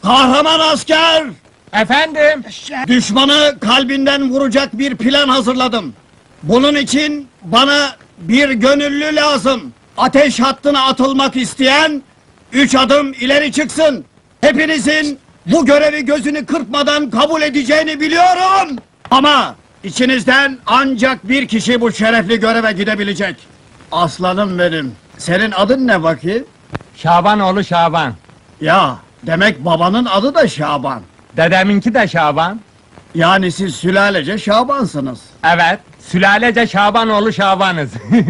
Kahraman asker! Efendim? Düşmanı kalbinden vuracak bir plan hazırladım. Bunun için bana bir gönüllü lazım. Ateş hattına atılmak isteyen 3 adım ileri çıksın. Hepinizin bu görevi gözünü kırpmadan kabul edeceğini biliyorum. Ama içinizden ancak bir kişi bu şerefli göreve gidebilecek. Aslanım benim. Senin adın ne bakayım? Şabanoğlu Şaban. Ya demek babanın adı da Şaban. Dedeminki de Şaban. Yani siz sülalece Şabansınız. Evet, sülalece Şabanoğlu Şabanız.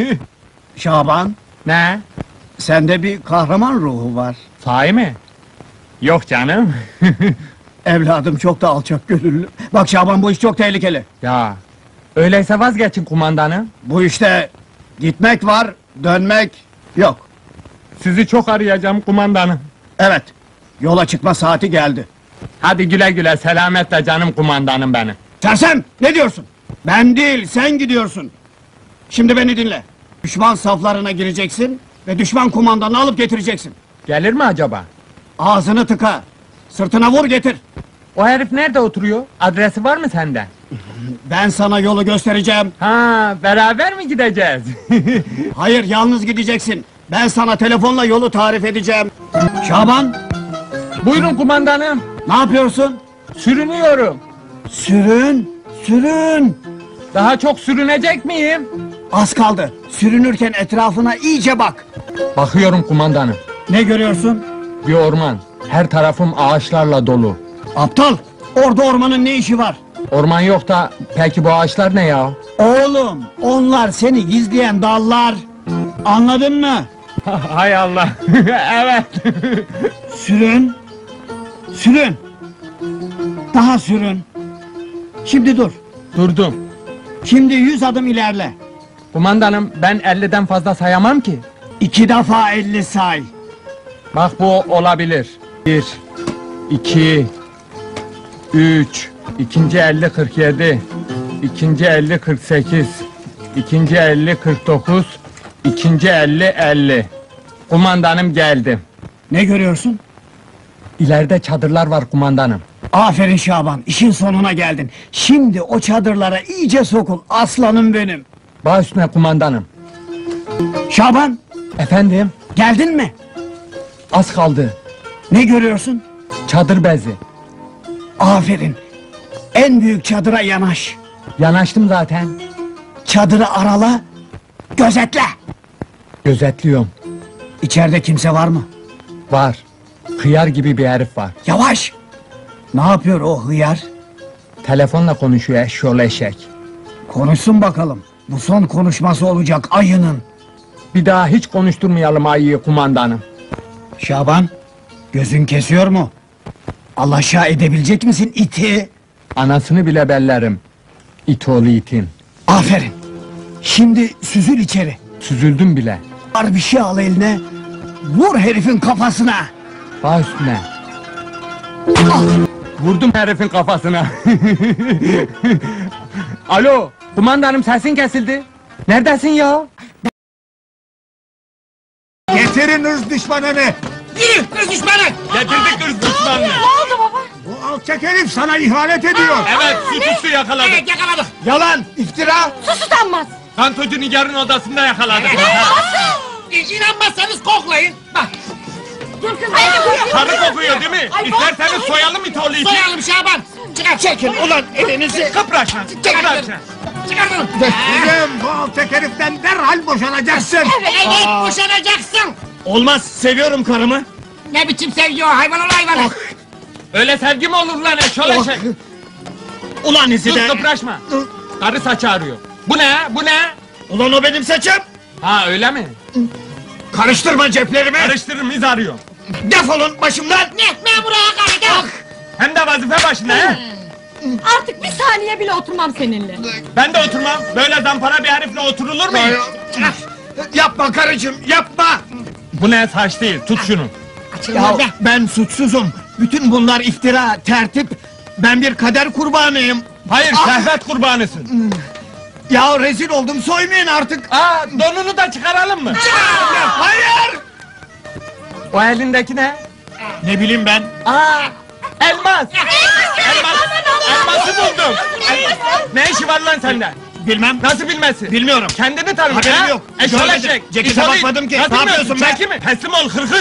Şaban, Ne? sende bir kahraman ruhu var. Sahi mi? Yok canım. Evladım çok da alçak gönüllü. Bak Şaban, bu iş çok tehlikeli. Ya, öyleyse vazgeçin kumandanım. Bu işte gitmek var, dönmek yok. Sizi çok arayacağım kumandanım. Evet, yola çıkma saati geldi. Hadi güle güle, selametle canım kumandanım benim. Sersem, ne diyorsun? Ben değil, sen gidiyorsun. Şimdi beni dinle. Düşman saflarına gireceksin ve düşman kumandanını alıp getireceksin. Gelir mi acaba? Ağzını tıka, sırtına vur getir. O herif nerede oturuyor? Adresi var mı sende? Ben sana yolu göstereceğim. Ha, beraber mi gideceğiz? Hayır, yalnız gideceksin. Ben sana telefonla yolu tarif edeceğim. Şaban, Buyurun kumandanım. ne yapıyorsun? Sürünüyorum. Sürün, sürün. Daha çok sürünecek miyim? Az kaldı. Sürünürken etrafına iyice bak. Bakıyorum kumandanım. Ne görüyorsun? Bir orman. Her tarafım ağaçlarla dolu. Aptal, orada ormanın ne işi var? Orman yok da peki bu ağaçlar ne ya? Oğlum, onlar seni gizleyen dallar. Anladın mı? Hay Allah. Evet. Sürün, sürün. Daha sürün. Şimdi dur. Durdum. Şimdi 100 adım ilerle. Kumandanım ben 50'den fazla sayamam ki. 2 defa 50 say. Bak bu olabilir. 1, 2, 3, ikinci 50 47, ikinci 50 48, ikinci 50 49, ikinci 50 50. Kumandanım geldim. Ne görüyorsun? İleride çadırlar var kumandanım. Aferin Şaban, işin sonuna geldin. Şimdi o çadırlara iyice sokul, aslanım benim. Baş üstüne kumandanım. Şaban, Efendim, geldin mi? az kaldı. Ne görüyorsun? Çadır bezi. Aferin. En büyük çadıra yanaş. Yanaştım zaten. Çadırı arala, gözetle. Gözetliyorum. İçeride kimse var mı? Var. Hıyar gibi bir herif var. Yavaş! Ne yapıyor o hıyar? Telefonla konuşuyor eşşoğlu eşek. Konuşsun bakalım. Bu son konuşması olacak ayının. Bir daha hiç konuşturmayalım ayıyı kumandanım. Şaban, gözün kesiyor mu? Alaşağı edebilecek misin iti? Anasını bile bellerim. İt oğlu itin. Aferin. Şimdi süzül içeri. Süzüldüm bile. Var bir şey al eline. Vur herifin kafasına. Baş üstüne. Ah! Vurdum herifin kafasına. Alo, kumandanım sesin kesildi. Neredesin ya? Getirin ırz düşmanını! Yürü kız düşmanı! Getirdik hırs düşmanını. Ne oldu baba? Bu alçak herif sana ihanet ediyor! Evet, suçüstü yakaladık. Evet yakaladık. Yalan! İftira! Sus utanmaz. Kantocu Nigar'ın odasında yakaladık. İnanmazsanız koklayın. Bak. Dur kız. Karı kokuyor değil mi? İsterseniz soyalım it oğlu iti. Soyalım Şaban. Çıkar. Çekin ulan elinizi. Kıpraşma, kıpraşma. Çıkar bunu. Kızım, bu alçak heriften derhal boşanacaksın! Evet boşanacaksın. Olmaz, seviyorum karımı. Ne biçim sevgi o hayvan ol hayvan. Öyle sevgi mi olur lan eşşoğlu eşek? Ulan Sus izide. kıpraşma. Karı saçı arıyor. Bu ne, bu ne? Ulan o benim saçım. Ha öyle mi? Karıştırma ceplerimi. Karıştırırım iz arıyor. Defolun başımdan. Ne memura hakaret. Hem de vazife başında he? Artık bir saniye bile oturmam seninle. Ben de oturmam. Böyle zampara bir herifle oturulur mu hiç? Yapma karıcığım, yapma. Bu ne saç değil, tut şunu. Ya ben suçsuzum. Bütün bunlar iftira, tertip. Ben bir kader kurbanıyım. Hayır, şehvet kurbanısın. Ya rezil oldum, soymayın artık. Aa, donunu da çıkaralım mı? Hayır! O elindeki ne? Ne bileyim ben. Aa, Elmas! Elması buldum! Ne işi var lan sende? Bilmem. Nasıl bilmezsin? Bilmiyorum. Kendini tanı. Haberim ha? yok. Eşol Görmedim. eşek. Cekete İşaret. bakmadım ki. Nasıl Ne yapıyorsun bilmiyorsun? be? Çekil mi? Teslim ol hırhız!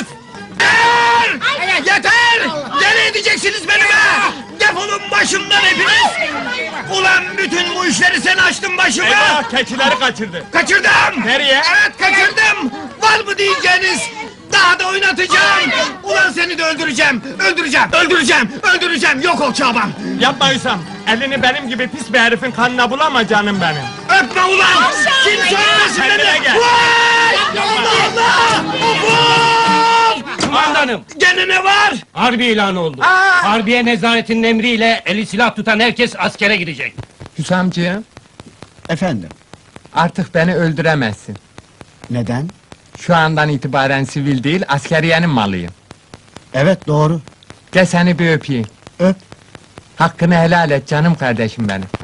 Yeter! Deli edeceksiniz beni be! Defolun başımdan hepiniz! Ulan bütün bu işleri sen açtın başıma! Eyvah keçileri kaçırdı. Kaçırdım! Nereye? Evet kaçırdım! Var mı diyeceğiniz? Daha da oynatacağım! Ulan seni de öldüreceğim! Öldüreceğim! Öldüreceğim! Öldüreceğim! Yok ol Çaban! Yapma Hüsam. Elini benim gibi pis bir herifin kanına bulama canım benim. Öpme ulan! Kimse öpmesin Kendine beni! gel. Vay! Allah Allah! Of! Kumandanım, Gene ne var? harbi ilan oldu. Harbiye nezaretinin emriyle eli silah tutan herkes askere gidecek. Hüsamcığım, Efendim? artık beni öldüremezsin. Neden? Şu andan itibaren sivil değil, askeriyenin malıyım. Evet doğru. Gel seni bir öpeyim. Öp. Hakkını helal et canım kardeşim benim.